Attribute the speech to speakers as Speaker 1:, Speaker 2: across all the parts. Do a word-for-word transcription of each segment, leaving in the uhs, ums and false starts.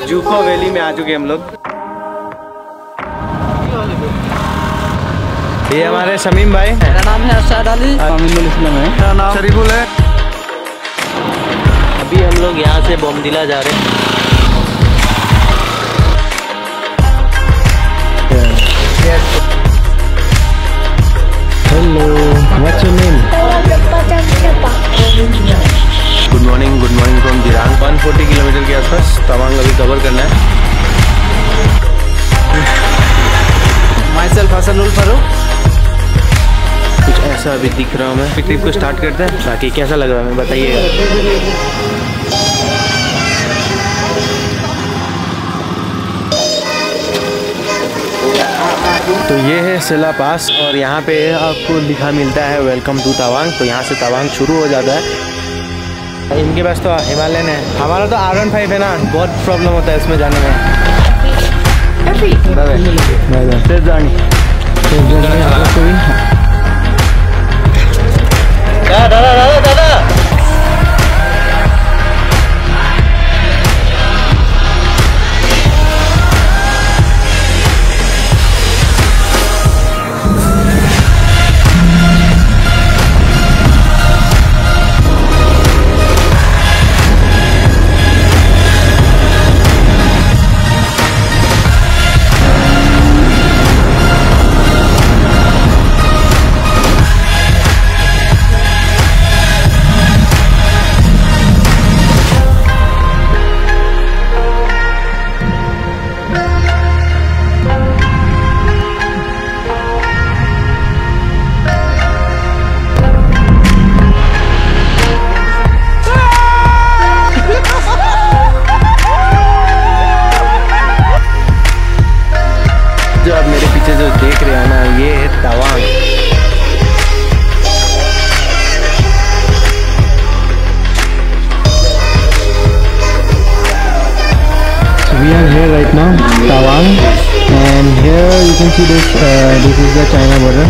Speaker 1: जूको valley में आ चुके हम लोग। ये हमारे शमीम भाई।
Speaker 2: मेरा नाम है अरशद अली।
Speaker 1: अमीनुल इस्लाम है। मेरा नाम शरीफुल है।
Speaker 3: अभी हम लोग यहाँ से बोमदिला जा रहे हैं।
Speaker 1: Hello, what's your name? Good morning, good morning from Dirang. एक सौ चालीस किलोमीटर के आसपास तवांग अभी कवर करना है।
Speaker 2: Myself Hasanul Farooq.
Speaker 1: कुछ ऐसा अभी दिख रहा हूँ मैं। ट्रिप को स्टार्ट करते हैं, बाकी कैसा लग रहा है मैं बताइएगा। तो ये है सेला पास और यहाँ पे आपको लिखा मिलता है वेलकम टू तवांग। तो यहाँ से तवांग शुरू हो जाता है। इनके पास तो हिमालयन है, हमारा तो आर वन फाइव है ना, बहुत प्रॉब्लम होता है इसमें जाने में। दादा दादा दादा जो आप मेरे पीछे जो देख रहे हैं ना, ये है Tawang. So we are here right now, Tawang, and here you can see this. Uh, this is the China border.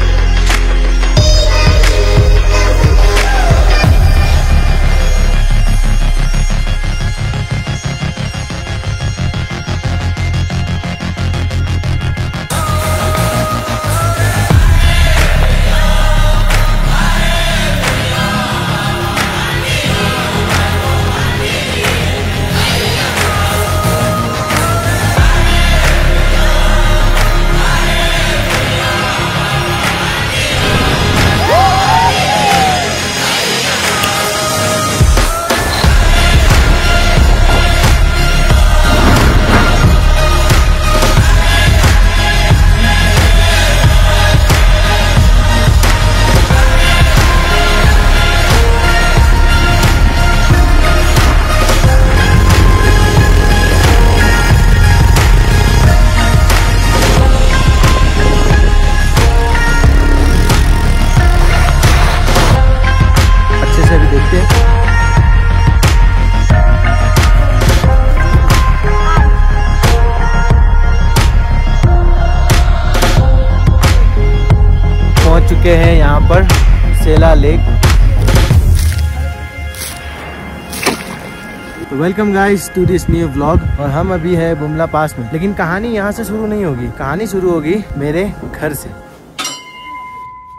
Speaker 1: चुके हैं यहाँ पर सेला लेक। तो welcome guys to this new vlog. और हम अभी है बुमला पास में, लेकिन कहानी यहाँ से शुरू नहीं होगी, कहानी शुरू होगी मेरे घर से।